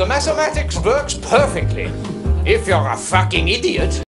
The mathematics works perfectly. If you're a fucking idiot.